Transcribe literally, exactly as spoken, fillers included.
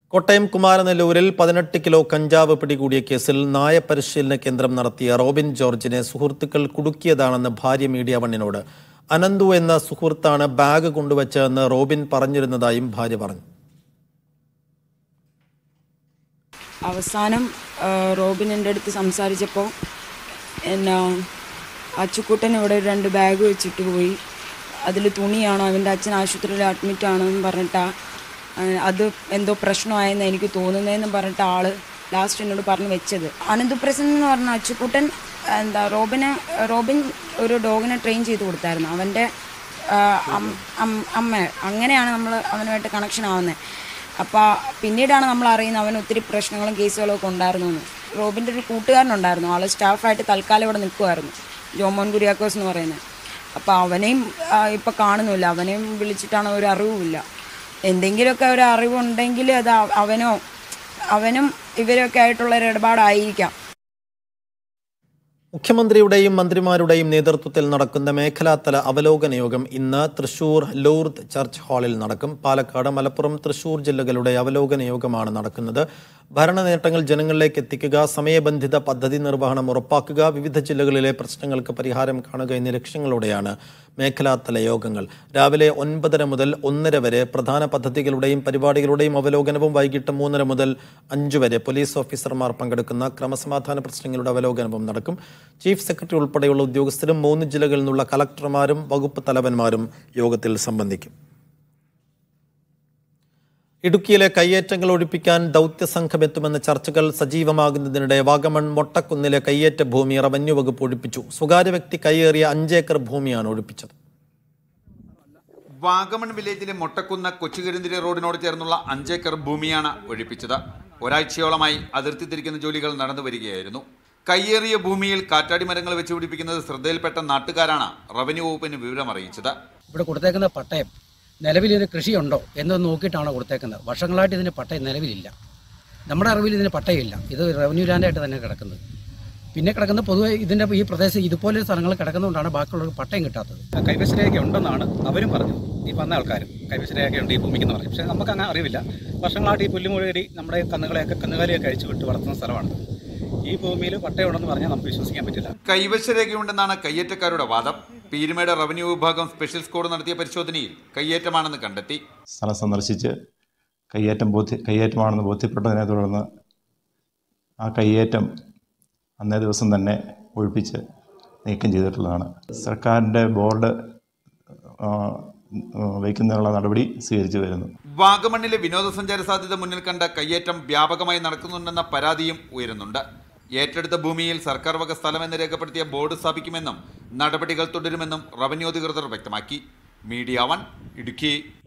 കോട്ടയം കുമാരനെല്ലൂരിൽ പതിനെട്ട് കിലോ കഞ്ചാവ് പിടികൂടിയ കേസിൽ നായപരിശീലന കേന്ദ്രം നടത്തിയ റോബിൻ ജോർജിനെ സുഹൃത്തുക്കൾ കുടുക്കിയതാണെന്ന് ഭാര്യ മീഡിയ വണ്ണിനോട്. അനന്തു എന്ന സുഹൃത്താണ് ബാഗ് കൊണ്ടുവച്ചതെന്ന് റോബിൻ പറഞ്ഞിരുന്നതായും ഭാര്യ പറഞ്ഞു. അവസാനം റോബിൻ എൻ്റെ അടുത്ത് സംസാരിച്ചപ്പോൾ എന്നാ അച്ചുക്കുട്ടൻ ഇവിടെ രണ്ട് ബാഗ് വെച്ചിട്ട് പോയി, അതിൽ തുണിയാണോ, അവൻ്റെ അച്ഛൻ ആശുപത്രിയിൽ അഡ്മിറ്റാണെന്ന് പറഞ്ഞിട്ടാ അത് എന്തോ പ്രശ്നമായെന്ന് എനിക്ക് തോന്നുന്നതെന്ന് പറഞ്ഞിട്ട് ആള് ലാസ്റ്റ് എന്നോട് പറഞ്ഞു വെച്ചത്. അനന്തപ്രസन्न എന്ന് പറഞ്ഞ അച്ചുക്കുട്ടൻ എന്താ റോബിനെ റോബിൻ ഒരു ഡോഗിനെ ട്രെയിൻ ചെയ്ത് കൊടുത്തായിരുന്നു, അവൻ്റെ അമ്മ. അങ്ങനെയാണ് നമ്മൾ അവനുമായിട്ട് കണക്ഷൻ ആവുന്നത്. അപ്പോൾ പിന്നീടാണ് നമ്മൾ അറിയുന്നത് അവന് ഒത്തിരി പ്രശ്നങ്ങളും കേസുകളും ഒക്കെ ഉണ്ടായിരുന്നു എന്ന്. റോബിൻ്റെ ഒരു കൂട്ടുകാരനുണ്ടായിരുന്നു, ആൾ സ്റ്റാഫായിട്ട് തൽക്കാലം ഇവിടെ നിൽക്കുമായിരുന്നു, ജോമോൻ കുര്യാക്കോസ് എന്ന് പറയുന്നത്. അപ്പോൾ അവനെയും ഇപ്പം കാണുന്നില്ല, അവനെയും വിളിച്ചിട്ടാണ് ഒരു അറിവുമില്ല. എന്തെങ്കിലുമൊക്കെ ഒരു അറിവുണ്ടെങ്കിൽ അത് അവനോ അവനും ഇവരൊക്കെ ആയിട്ടുള്ള ഒരു ഇടപാടായിരിക്കാം. മുഖ്യമന്ത്രിയുടെയും മന്ത്രിമാരുടെയും നേതൃത്വത്തിൽ നടക്കുന്ന മേഖലാതല അവലോകന യോഗം ഇന്ന് തൃശൂർ ലൂർദ് ചർച്ച് ഹാളിൽ നടക്കും. പാലക്കാട്, മലപ്പുറം, തൃശൂർ ജില്ലകളുടെ അവലോകന യോഗമാണ് നടക്കുന്നത്. ഭരണ നേട്ടങ്ങൾ ജനങ്ങളിലേക്ക് എത്തിക്കുക, സമയബന്ധിത പദ്ധതി നിർവഹണം ഉറപ്പാക്കുക, വിവിധ ജില്ലകളിലെ പ്രശ്നങ്ങൾക്ക് പരിഹാരം കാണുക എന്നീ ലക്ഷ്യങ്ങളോടെയാണ് മേഖലാതല യോഗങ്ങൾ. രാവിലെ ഒൻപതര മുതൽ ഒന്നര വരെ പ്രധാന പദ്ധതികളുടെയും പരിപാടികളുടെയും അവലോകനവും, വൈകിട്ട് മൂന്നര മുതൽ അഞ്ചു വരെ പോലീസ് ഓഫീസർമാർ പങ്കെടുക്കുന്ന ക്രമസമാധാന പ്രശ്നങ്ങളുടെ അവലോകനവും നടക്കും. ചീഫ് സെക്രട്ടറി ഉൾപ്പെടെയുള്ള ഉദ്യോഗസ്ഥരും മൂന്ന് ജില്ലകളിൽ നിന്നുള്ള കളക്ടർമാരും വകുപ്പ് തലവന്മാരും യോഗത്തിൽ സംബന്ധിക്കും. ഇടുക്കിയിലെ കയ്യേറ്റങ്ങൾ ഒഴിപ്പിക്കാൻ ദൗത്യസംഘം എത്തുമെന്ന ചർച്ചകൾ സജീവമാകുന്നതിനിടെ വാഗമൺ മൊട്ടക്കുന്നിലെ കയ്യേറ്റ ഭൂമി റവന്യൂ വകുപ്പ് ഒഴിപ്പിച്ചു. സ്വകാര്യ വ്യക്തി കയ്യേറിയ അഞ്ചേക്കർ ഭൂമിയാണ് ഒഴിപ്പിച്ചത്. വാഗമൺ വില്ലേജിലെ മൊട്ടക്കുന്ന് കൊച്ചുകരിന്തിരി റോഡിനോട് ചേർന്നുള്ള അഞ്ചേക്കർ ഭൂമിയാണ് ഒഴിപ്പിച്ചത്. ഒരാഴ്ചയോളമായി അതിർത്തി തിരിക്കുന്ന ജോലികൾ നടന്നു വരികയായിരുന്നു. കയ്യേറിയ ഭൂമിയിൽ കാറ്റാടി മരങ്ങൾ വെച്ച് പിടിപ്പിക്കുന്നത് ശ്രദ്ധയിൽപ്പെട്ട നാട്ടുകാരാണ് റവന്യൂ വകുപ്പിന് വിവരം അറിയിച്ചത്. ഇവിടെ കൊടുത്തേക്കുന്ന പട്ടയം നിലവിൽ ഇതിന് കൃഷിയുണ്ടോ എന്ന് നോക്കിയിട്ടാണ് കൊടുത്തേക്കുന്നത്. വർഷങ്ങളായിട്ട് ഇതിന് പട്ടയം നിലവിലില്ല. നമ്മുടെ അറിവിൽ ഇതിന് പട്ടയമില്ല. ഇത് റവന്യൂ ലാൻഡായിട്ട് തന്നെ കിടക്കുന്നത്. പിന്നെ കിടക്കുന്ന പൊതുവെ ഇതിൻ്റെ ഈ പ്രദേശം ഇതുപോലെ സ്ഥലങ്ങൾ കിടക്കുന്നതുകൊണ്ടാണ് ബാക്കിയുള്ളവർക്ക് പട്ടയം കിട്ടാത്തത്. കൈവശരേഖ ഉണ്ടെന്നാണ് അവരും പറഞ്ഞത്. ഈ വന്ന ആൾക്കാരും കൈവശരേഖയുണ്ട് ഈ ഭൂമിക്കെന്ന് പറഞ്ഞു. പക്ഷേ നമുക്ക് അങ്ങനെ അറിവില്ല. വർഷങ്ങളായിട്ട് ഈ പുല്ലുമുഴുകടി നമ്മുടെ കന്നുകളെയൊക്കെ കന്നുകാലിയൊക്കെ അഴിച്ചു വിട്ട് വളർത്തുന്ന സ്ഥലമാണ്. ഈ ഭൂമിയിൽ പട്ടയമുണ്ടെന്ന് പറഞ്ഞാൽ നമുക്ക് വിശ്വസിക്കാൻ പറ്റില്ല. കൈവശരേഖയുണ്ടെന്നാണ് കയ്യേറ്റക്കാരുടെ വാദം. പീരുമേട് റവന്യൂ വിഭാഗം സ്പെഷ്യൽ സ്ക്വാഡ് നടത്തിയ പരിശോധനയിൽ കയ്യേറ്റമാണെന്ന് കണ്ടെത്തി. സ്ഥലം സന്ദർശിച്ച് കയ്യേറ്റം ബോധ്യ കയ്യേറ്റമാണെന്ന് ബോധ്യപ്പെട്ടതിനെ തുടർന്ന് ആ കയ്യേറ്റം അന്നേ ദിവസം തന്നെ ഒഴിപ്പിച്ച് നീക്കം ചെയ്തിട്ടുള്ളതാണ്. സർക്കാരിൻ്റെ ബോർഡ് വയ്ക്കുന്നതിനുള്ള നടപടി സ്വീകരിച്ചു വരുന്നു. വാഗമണ്ണിലെ വിനോദസഞ്ചാര സാധ്യത മുന്നിൽ കണ്ട കയ്യേറ്റം വ്യാപകമായി നടക്കുന്നുണ്ടെന്ന പരാതിയും ഉയരുന്നുണ്ട്. ഏറ്റെടുത്ത ഭൂമിയിൽ സർക്കാർ വക സ്ഥലമെന്ന് രേഖപ്പെടുത്തിയ ബോർഡ് സ്ഥാപിക്കുമെന്നും നടപടികൾ തുടരുമെന്നും റവന്യൂ അധികൃതർ വ്യക്തമാക്കി. Media one, Idukki.